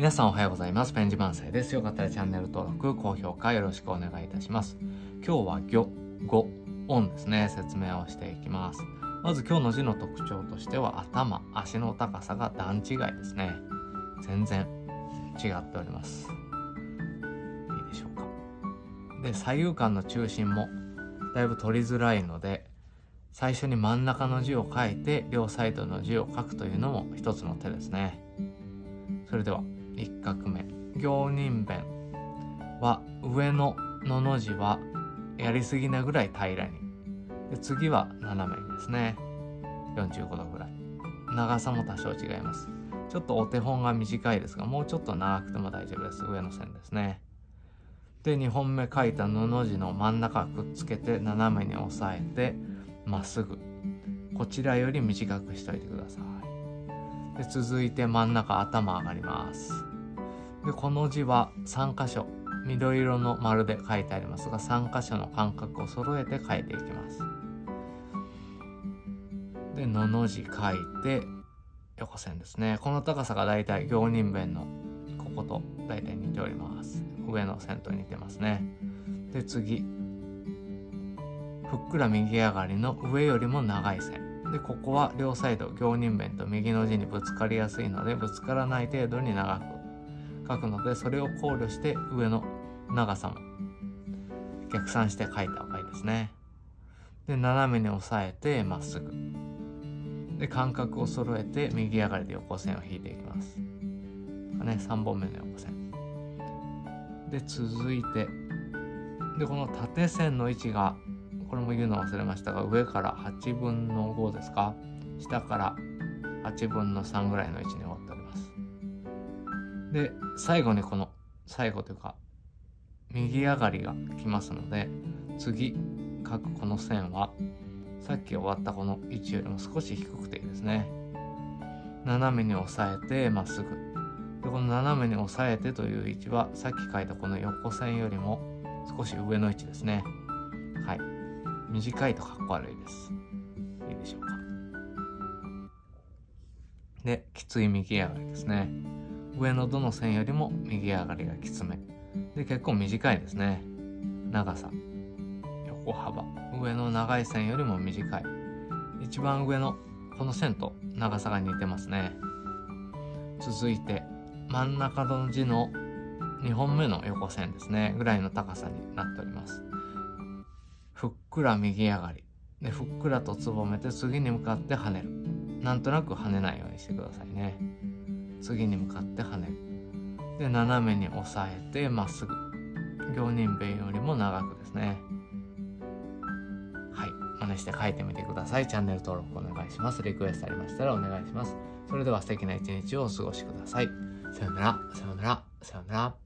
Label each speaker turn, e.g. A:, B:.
A: 皆さんおはようございます。ペンジ万世です。よかったらチャンネル登録、高評価よろしくお願いいたします。今日は魚、語、音ですね、説明をしていきます。まず今日の字の特徴としては頭、足の高さが段違いですね。全然違っております。いいでしょうか。で、左右間の中心もだいぶ取りづらいので、最初に真ん中の字を書いて両サイドの字を書くというのも一つの手ですね。それでは1画目、行人弁は上ののの字はやりすぎなぐらい平らに、で次は斜めにですね、45度ぐらい。長さも多少違います。ちょっとお手本が短いですが、もうちょっと長くても大丈夫です。上の線ですね。で2本目書いたのの字の真ん中くっつけて斜めに押さえてまっすぐ、こちらより短くしといてください。で続いて真ん中頭上がります。でこの字は3箇所緑色の丸で書いてありますが、3箇所の間隔を揃えて書いていきます。でのの字書いて横線ですね。この高さがだいたい行人弁のこことだいたい似ております。上の線と似てますね。で次、ふっくら右上がりの上よりも長い線で、ここは両サイド行人弁と右の字にぶつかりやすいので、ぶつからない程度に長く書くので、それを考慮して上の長さも逆算して書いた方がいいですね。で斜めに押さえてまっすぐで間隔を揃えて右上がりで横線を引いていきます。3本目の横線で、続いてでこの縦線の位置が、これも言うの忘れましたが、上から8分の5ですか、下から8分の3ぐらいの位置に折っております。で最後にこの最後というか右上がりが来ますので、次書くこの線はさっき終わったこの位置よりも少し低くていいですね。斜めに押さえてまっすぐで、この斜めに押さえてという位置はさっき書いたこの横線よりも少し上の位置ですね。はい、短いとかっこ悪いです。いいでしょうか。できつい右上がりですね。上のどの線よりも右上がりがきつめで、結構短いですね。長さ、横幅、上の長い線よりも短い。一番上のこの線と長さが似てますね。続いて真ん中の字の2本目の横線ですねぐらいの高さになっております。ふっくら右上がりで、ふっくらとつぼめて次に向かって跳ねる。なんとなく跳ねないようにしてくださいね。次に向かって跳ねる。で斜めに押さえてまっすぐ、行人弁よりも長くですね。はい、真似して書いてみてください。チャンネル登録お願いします。リクエストありましたらお願いします。それでは素敵な一日をお過ごしください。さよなら、さよなら、さよなら。